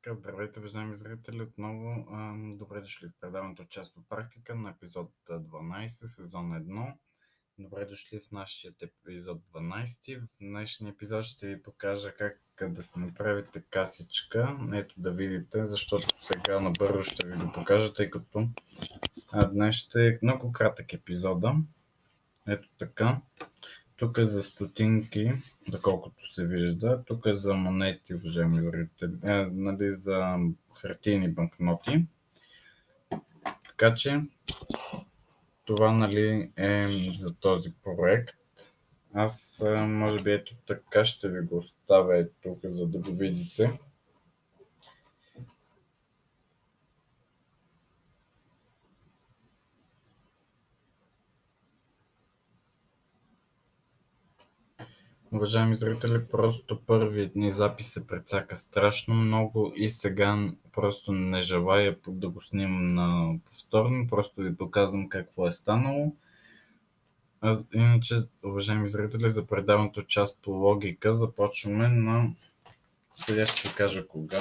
Така, здравейте, уважаеми зрители, отново. Добре дошли в предаването Част по практика на епизод 12, сезон 1. Добре дошли в нашия епизод 12. В днешния епизод ще ви покажа как да се направите касичка. Ето да видите, защото сега набързо ще ви го покажа, тъй като днес ще е много кратък епизода. Ето така. Тук е за стотинки, доколкото се вижда. Тук е за монети, уважаеми зрители, за хартийни банкноти. Така че това е за този проект. Аз може би ето така ще ви го оставя тук, за да го видите. Уважаеми зрители, просто първият ни запис се прецака страшно много и сега просто не желая да го снимам на повторно, просто ви показвам какво е станало. Иначе, уважаеми зрители, за предаването Част по логика започваме на... Сега ще ви кажа кога.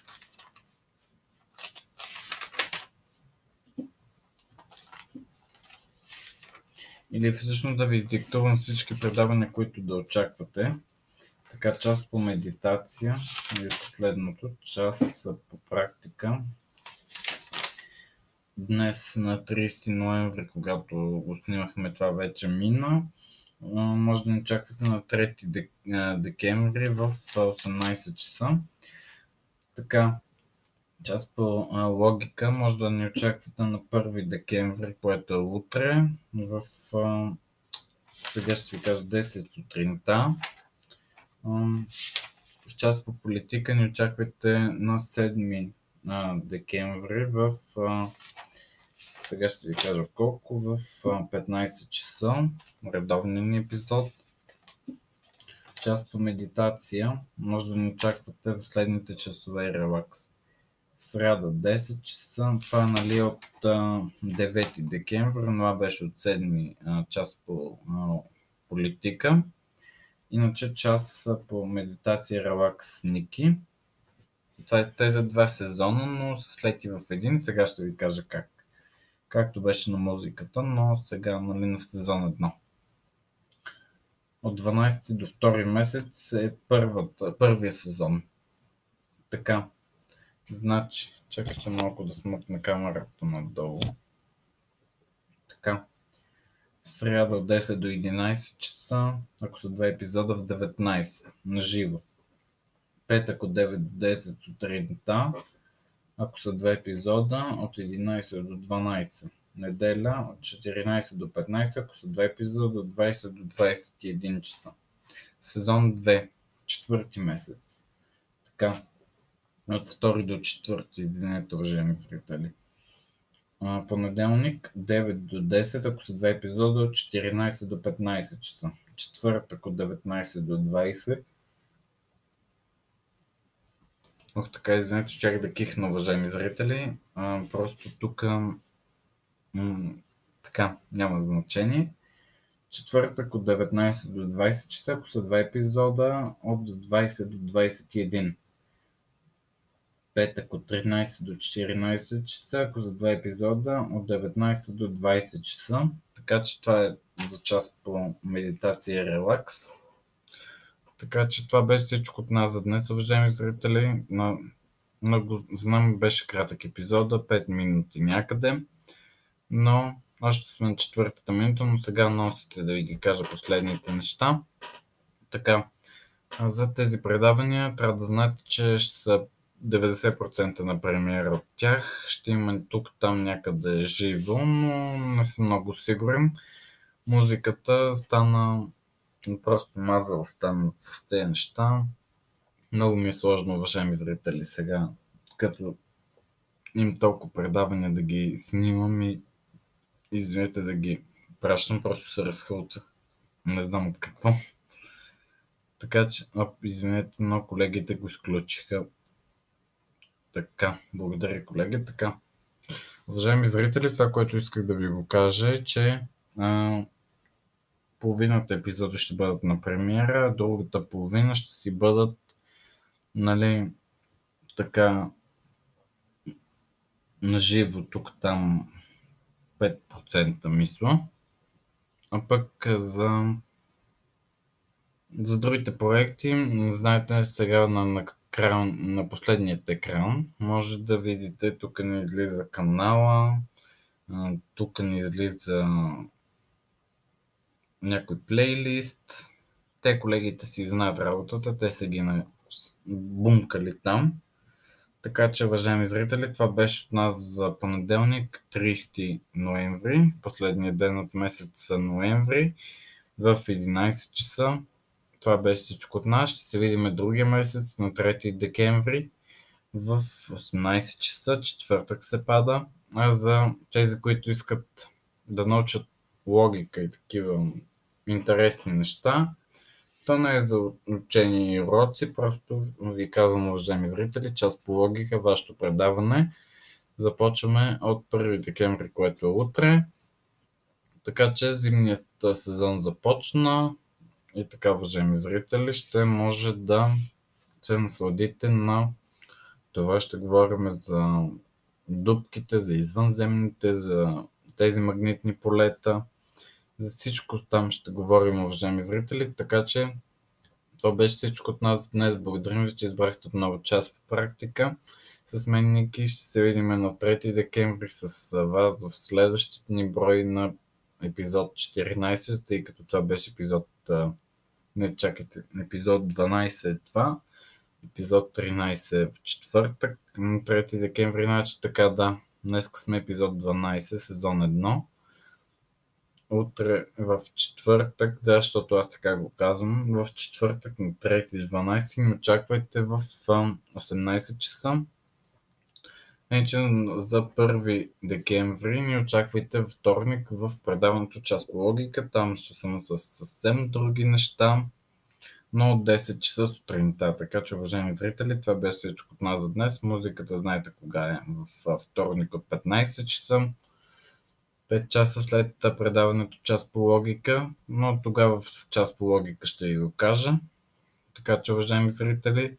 Или всъщност да ви издиктувам всички предавания, които да очаквате. Така, част по медитация и последното, част по практика. Днес на 30 ноември, когато го снимахме, това вече мина. Може да ни очаквате на 3 декември в 18 часа. Така, част по логика може да ни очаквате на 1 декември, което е утре, сега ще ви кажа 10 сутринта. В част по политика ни очаквате на 7 декември сега ще ви кажа колко, в 15 часа, редовния ни епизод. Част по медитация може да ни очаквате в следните часове и релакс. Сряда 10 часа, това от 9 декември, но това беше от 7 част по политика. Иначе част по медитация и релакс Ники. Това е тези 2 сезона, но са слети в един. Сега ще ви кажа как. Както беше на музиката, но сега на сезон 1. От 12 до 2 месец е първия сезон. Така. Значи, чакайте малко да смъкна камерата надолу. Така. Сряда от 10 до 11 часа, ако са 2 епизода в 19 на живо. Петък от 9 до 10 сутринта, ако са 2 епизода от 11 до 12. Неделя от 14 до 15, ако са 2 епизода от 20 до 21 часа. Сезон 2, 4 месец. Така. От 2 до 4, извинете, уважаеми зрители. Понеделник 9 до 10, ако са 2 епизода от 14 до 15 часа. Четвъртък от 19 до 20. Така, извинете, чак да кихна, уважаеми зрители. Просто тук така, няма значение. Четвъртък от 19 до 20 часа, ако са 2 епизода от 20 до 21. Петък от 13 до 14 часа, ако за 2 епизода от 19 до 20 часа. Така че това е за част по медитация и релакс. Така че това беше всичко от нас за днес, уважаеми зрители. Знам, беше кратък епизода, 5 минути някъде, но още сме на 4-та минута, но сега носите да ви ги кажа последните неща. Така, за тези предавания трябва да знаете, че ще са 90% на премиера от тях. Ще има тук-там някъде живо, но не съм много сигурен. Музиката стана просто мазал стана с тези неща. Много ми е сложно, уважаеми зрители, сега, като им толкова предавания да ги снимам и извинете да ги пращам, просто се разхълцах. Не знам от какво. Така че, извинете, но колегите го изключиха. Така, благодаря, колеги. Така, уважаеми зрители, това, което исках да ви го кажа е, че половината епизоди ще бъдат на премиера, другата половина ще си бъдат така наживо тук-там 5% мисля. А пък за другите проекти, знаете, сега на последният екран може да видите, тук ни излиза канала, тук ни излиза някой плейлист. Те колегите си знаят работата, те са ги бумкали там. Така че, уважаеми зрители, това беше от нас за понеделник, 30 ноември, последния ден от месеца ноември, в 11 часа. Това беше всичко от нас. Ще се видим другия месец на 3 декември в 18 часа. Четвъртък се пада. А за тези, които искат да научат логика и такива интересни неща, то не е за учение и уроци, просто ви казвам, уважаеми зрители, част по логика, вашето предаване. Започваме от 1 декември, което е утре. Така че зимният сезон започна и така, уважаеми зрители, ще може да се насладите на това. Ще говорим за дупките, за извънземните, за тези магнитни полета. За всичко там ще говорим, уважаеми зрители, така че това беше всичко от нас днес. Благодарим ви, че избрахте отново част по практика. С мен Ники ще се видим на 3 декември с вас в следващите ни брой на епизод 14, тъй като това беше епизод... Не, чакайте, епизод 12 е това. Епизод 13 е в четвъртък, на 3 декември, значи така да. Днес сме епизод 12, сезон 1. Утре в четвъртък, да, защото аз така го казвам, в четвъртък на 3-12 ни очаквайте в 18 часа. Иначе за 1 декември ни очаквайте вторник в предаването Част по логика. Там ще съм с съвсем други неща, но от 10 часа сутринта. Така че, уважаеми зрители, това беше всичко от нас за днес. Музиката знаете кога е, в вторник от 15 часа. 5 часа след предаването Част по логика, но тогава в Част по логика ще ви го кажа. Така че, уважаеми зрители,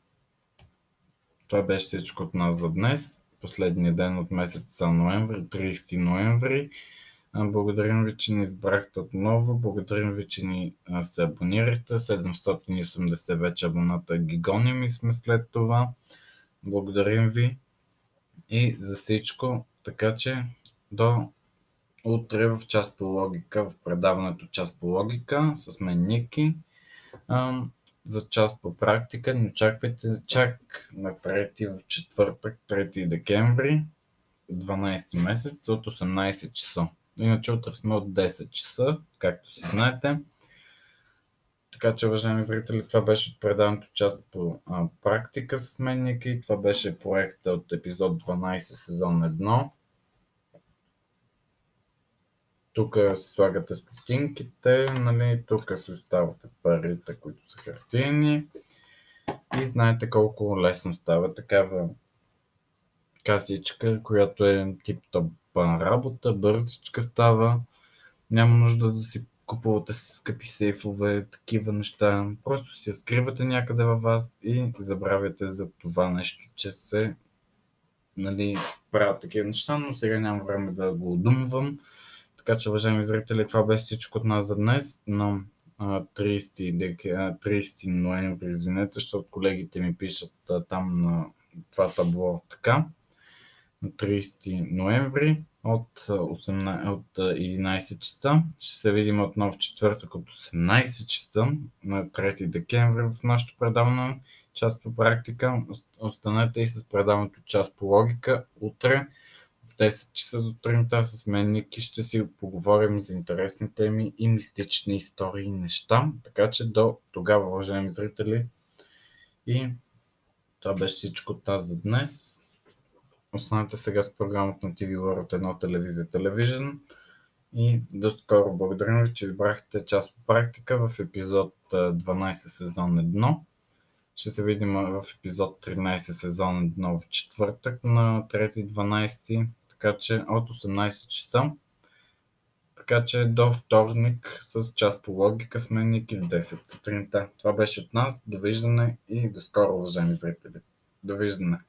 това беше всичко от нас за днес. Последния ден от месеца ноември, 30 ноември. Благодарим ви, че ни избрахте отново. Благодарим ви, че ни се абонирахте. 780 вече абоната ги гоним и сме след това. Благодарим ви и за всичко. Така че до утре в Част по логика, в предаването Част по логика с мен Ники. За част по практика ни очаквайте чак на 3 в четвъртък, 3 декември, 12 месец от 18 часа. Иначе утре сме от 10 часа, както си знаете. Така че, уважаеми зрители, това беше от предаването Част по практика с мен Ники. Това беше проекта от епизод 12, сезон 1. Тук си слагате стотинките, нали? Тук си оставате парите, които са хартиени. И знаете колко лесно става такава касичка, която е тип-топ работа, бързичка става. Няма нужда да си купувате скъпи сейфове, такива неща. Просто си я скривате някъде във вас и забравяте за това нещо, че се правят такива неща, но сега няма време да го удумвам. Така че, уважаеми зрители, това беше всичко от нас за днес, но 30 ноември, извинете, защото колегите ми пишат там на това табло така. На 30 ноември от 11 часа. Ще се видим отново в четвъртък от 18 часа на 3 декември в нашото предаване Част по практика. Останете и с предаването Част по логика. Утре в 10 часа сутринта с мен Ники ще си поговорим за интересни теми и мистични истории и неща. Така че до тогава, уважаеми зрители, и това беше всичко от тази за днес. Останете сега с програмата на TV World 1 телевизия Television и до скоро. Благодарим ви, че избрахте Част по практика в епизод 12 сезон 1. Ще се видим в епизод 13 сезон 1 в четвъртък на 3-12, така че от 18 часа. Така че до вторник с Част по логика с мен Ники в 10 сутринта. Това беше от нас. Довиждане и до скоро, уважаеми зрители. Довиждане!